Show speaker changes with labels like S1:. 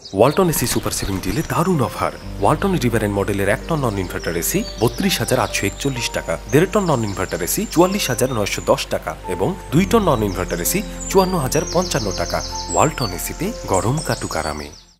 S1: Walton AC super saving ডিলে দারুণ offer. Walton রিভারেন্ট মডেলের 1 টন নন ইনভার্টার এসি 32,841 টাকা, 1.5 টন নন ইনভার্টার এসি 44,910 টাকা এবং 2 টন নন ইনভার্টার এসি 54,055 টাকা। ওয়ালটন এসিতে গরম কাটুক আরামে।